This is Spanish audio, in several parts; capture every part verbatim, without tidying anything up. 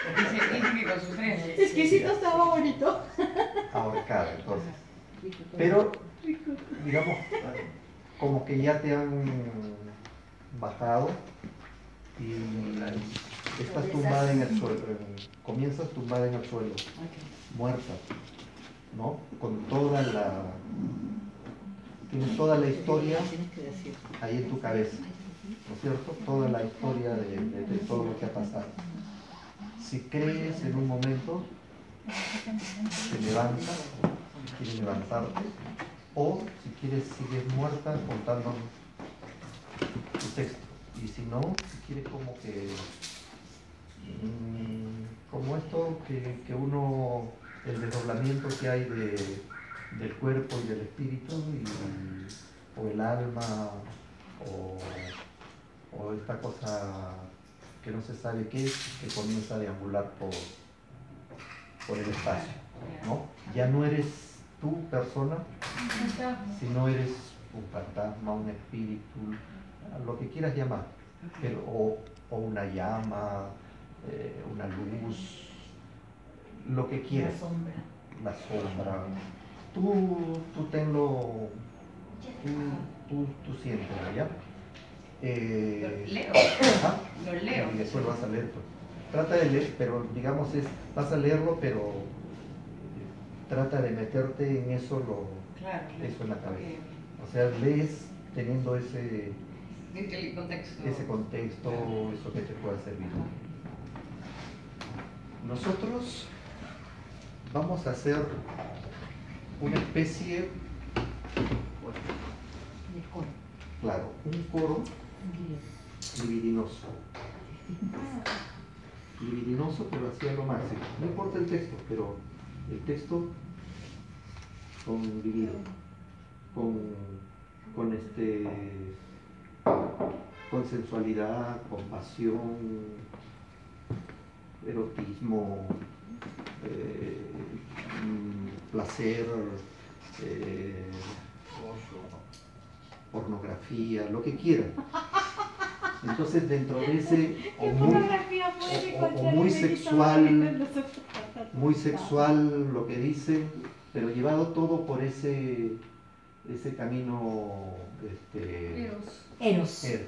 Dice, dice que con sus trenes. Exquisito estaba bonito. Ahorcada, entonces. Pero, digamos, como que ya te han bajado y estás tumbada en el suelo, comienzas tumbada en el suelo, muerta, ¿no? Con toda la, tienes toda la historia ahí en tu cabeza, ¿no es cierto? Toda la historia de, de, de todo lo que ha pasado. Si crees en un momento, te levantas, si quieres levantarte, o si quieres sigues muerta contando tu texto. Y si no, si quieres como que, mmm, como esto que, que uno, el desdoblamiento que hay de, del cuerpo y del espíritu, y, o el alma, o, o esta cosa que no se sabe qué es, que comienza a deambular por, por el espacio, ¿no? Ya no eres tú persona, sino eres un fantasma, un espíritu, lo que quieras llamar, pero, o, o una llama, eh, una luz, lo que quieras. La sombra. La sombra. Tú, tú tenlo, tú, tú, tú siéntelo, ¿ya? Eh, Lo leo. ¿Ah? Lo leo. Y después vas a leer. Pues. Trata de leer, pero digamos, es, vas a leerlo, pero trata de meterte en eso, lo, claro, eso en la cabeza. Okay. O sea, lees teniendo ese, el contexto. ese contexto, claro. Eso que te pueda servir. Nosotros vamos a hacer una especie, claro, un coro libidinoso. Libidinoso, pero hacia lo máximo. No importa el texto, pero el texto con libido, con, con este, con sensualidad, con pasión, erotismo, eh, placer, eh, pornografía, lo que quieran. Entonces dentro de ese, o muy, o, o muy sexual, muy sexual lo que dicen, pero llevado todo por ese, ese camino, este, Eros. Eros. Eros.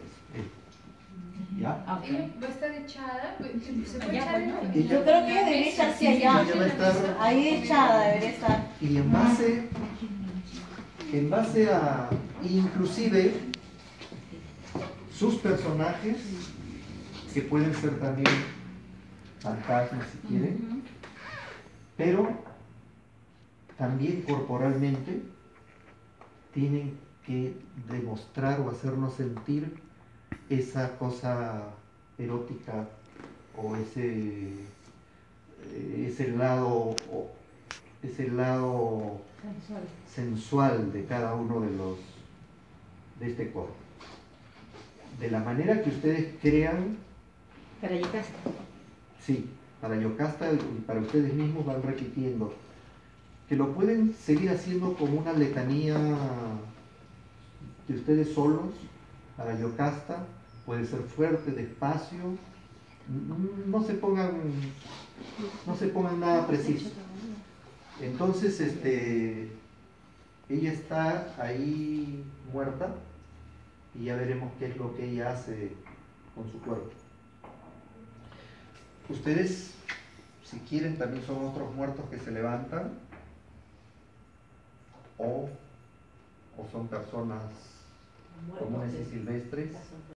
¿Ya? Ella va a estar echada, se puede Allá, echar ¿no? en- Yo creo que debería estar hacia allá. Ella va a estar- Ahí echada debería estar. Y en base, en base a, inclusive, sus personajes, que pueden ser también fantasmas si quieren, pero también corporalmente tienen que demostrar o hacernos sentir esa cosa erótica o ese, ese lado, o ese lado Sensual. sensual de cada uno de los de este coro. De la manera que ustedes crean, Para Yocasta. sí, para Yocasta y para ustedes mismos van repitiendo, que lo pueden seguir haciendo como una letanía de ustedes solos, para Yocasta, puede ser fuerte, despacio, no se pongan, no se pongan nada preciso. Entonces, este, ella está ahí muerta, y ya veremos qué es lo que ella hace con su cuerpo. Ustedes, si quieren, también son otros muertos que se levantan, o, o son personas comunes y silvestres.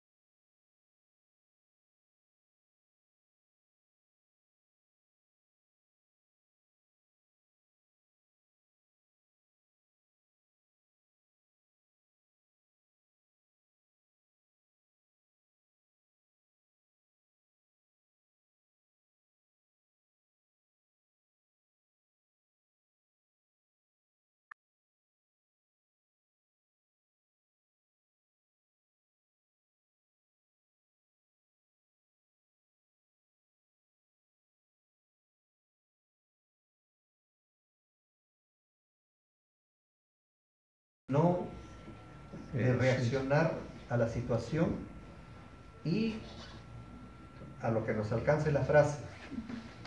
No eh, reaccionar a la situación y a lo que nos alcance la frase.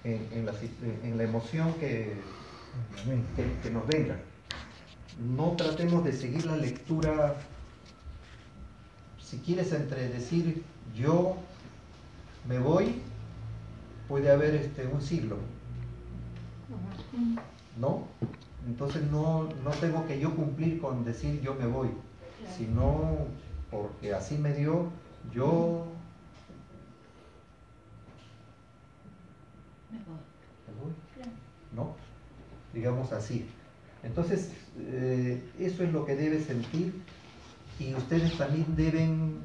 en, en, la, en la emoción que, que, que nos venga. No tratemos de seguir la lectura, si quieres, entre decir yo me voy, puede haber este, un siglo, ¿no? Entonces no, no tengo que yo cumplir con decir yo me voy, sino porque así me dio, yo Me voy. me voy, ¿no? Digamos así. Entonces, eh, eso es lo que debe sentir, y ustedes también deben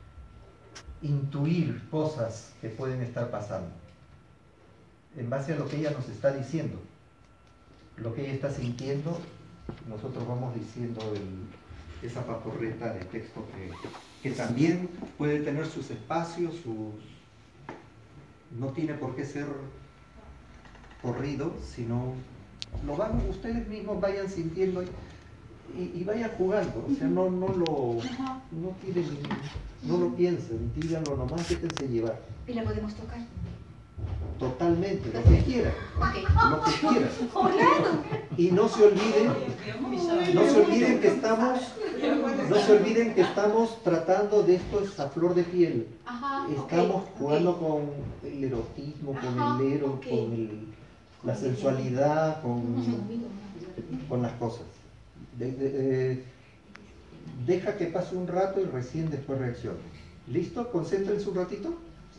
intuir cosas que pueden estar pasando en base a lo que ella nos está diciendo, lo que ella está sintiendo. Nosotros vamos diciendo el, esa paporreta de texto que, que también puede tener sus espacios, sus, no tiene por qué ser corrido, sino lo van, ustedes mismos vayan sintiendo y, y, y vayan jugando, o sea, no, no lo no tiren, no lo piensen, díganlo nomás, déjense llevar. ¿Y la podemos tocar? Totalmente, lo que quieran, Ok. lo que quieran. Y no se olviden, no se olviden que estamos, no se olviden que estamos tratando de esto es a flor de piel. Ajá, Estamos ok, jugando ok. con el erotismo, con Ajá, el ero, ok. con el, la sensualidad, con, con las cosas. De- de- eh, deja que pase un rato y recién después reacciona. ¿Listo? Concéntrense un ratito.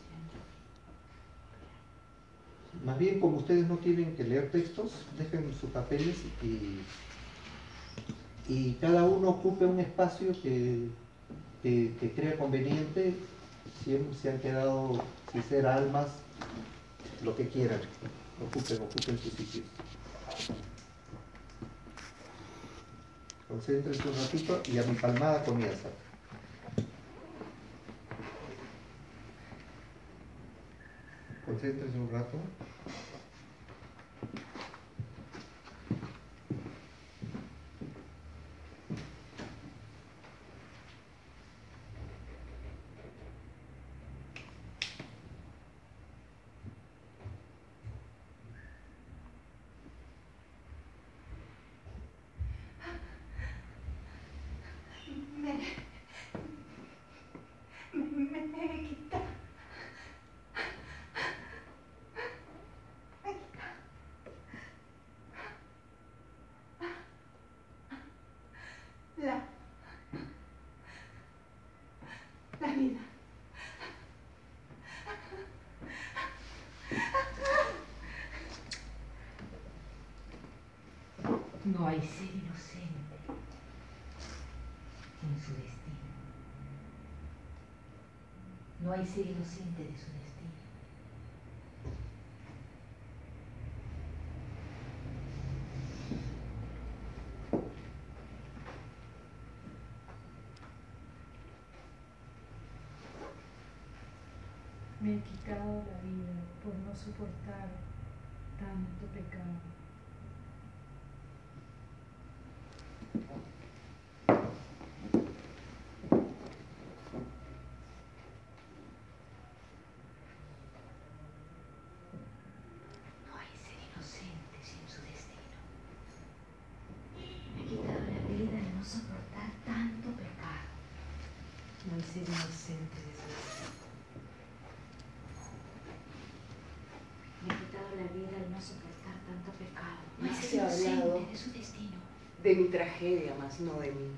Más bien, como ustedes no tienen que leer textos, dejen sus papeles y, y cada uno ocupe un espacio que, que, que crea conveniente. Si han, si han quedado, si ser almas, lo que quieran, ocupen, ocupen sus sitios. Concéntrense un ratito y a mi palmada comienza. Concéntrense un rato. Me, me, me quita. La, la vida. No hay ser inocente en su destino. No hay ser inocente de su destino. Me he quitado la vida por no soportar tanto pecado. No hay ser inocente sin su destino. Me he quitado la vida al no soportar tanto pecado. No hay ser inocente de su destino. Me he quitado la vida al no soportar tanto pecado. No hay Más ser se ha hablado inocente de su destino. de mi tragedia, más no de mí.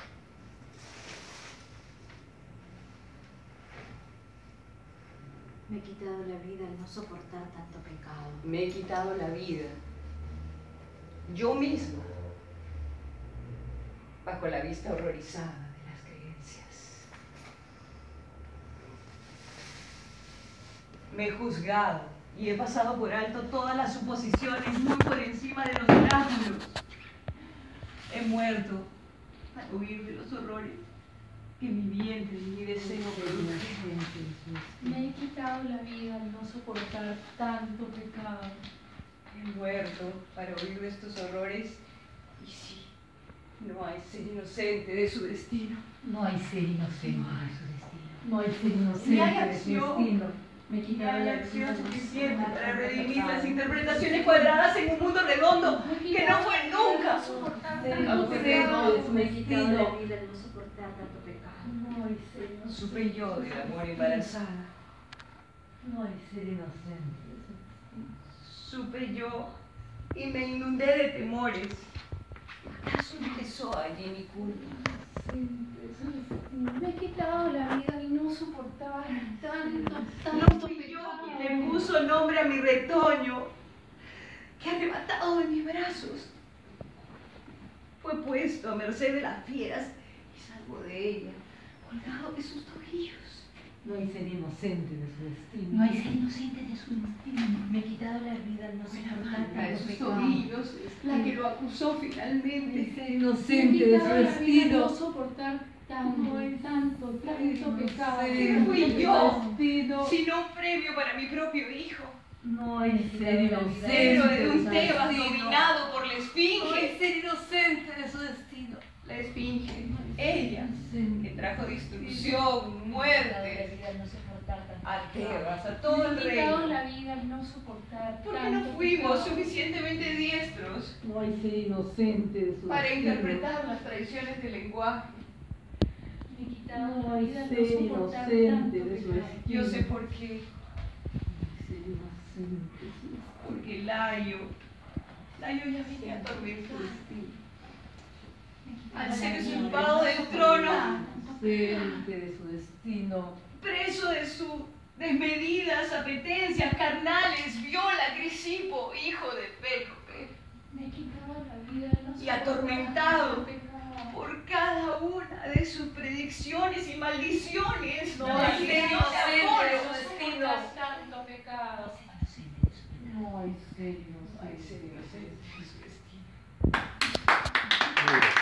Me he quitado la vida al no soportar tanto pecado. Me he quitado la vida, yo misma, bajo la vista horrorizada de las creencias. Me he juzgado y he pasado por alto todas las suposiciones, muy por encima de los oráculos. He muerto al huir de los horrores que mi vientre y mi deseo producen. Me he quitado la vida al no soportar tanto pecado. He muerto para huir de estos horrores y sí, no hay ser inocente de su destino. No hay ser inocente de su destino. No hay ser Ni hay inocente de su acción. destino. Me he Y quitado hay la acción vida al no suficiente soportar para tanto redimir las pecado. interpretaciones cuadradas en un mundo redondo que no fue nunca. Tanto pecado, me he quitado la vida al no soportar tanto pecado. No hay ser inocente. Supe yo del amor embarazada. No hay ser inocente. Supe yo y me inundé de temores. ¿Acaso empezó allí mi culpa? Me he quitado la vida al no soportar tanto, No tanto fui yo pecado. quien le puso nombre a mi retoño, que arrebatado de mis brazos fue puesto a merced de las fieras y salvo de ella, colgado de sus tobillos. No hay ser inocente de su destino. No hay ser inocente de su destino. Me he quitado la vida al no Fue la soportar marca de tanto sus pecado. tobillos la que lo acusó No hay finalmente. ser Me he inocente de su quitado la vida al no destino. soportar tanto, tanto, tanto pecado. ¿Quién fui yo? Destino. Sino un premio para mi propio hijo, No hay ser inocente héroe de de un su Tebas destino. dominado por la No hay esfinge. ser inocente de su destino. La esfinge, ella, que Inocente. trajo destrucción, Me he quitado la muerte, vida al no soportar tanto a pecado. tierras, a todo el Me he quitado reino. la vida al no soportar ¿Por qué tanto no fuimos pecado. suficientemente diestros No hay ser inocente de su para destino. interpretar las tradiciones del lenguaje? Me he quitado No la hay vida al ser no soportar inocente tanto de su pecado. destino. Yo sé por qué. No hay ser inocente de su destino. Porque Layo, Layo ya venía atormentado. Al ser usurpado del trono, Inocente de su destino. preso de sus desmedidas apetencias carnales, viola Crisipo, hijo de Pélope, Me he quitado la vida al no y soportar atormentado tanto pecado. por cada una de sus predicciones y maldiciones. No del hay dios ser inocente de Apolo. su destino. Tanto pecado. Ser inocente de su destino. No hay ser No hay ser inocente. inocente.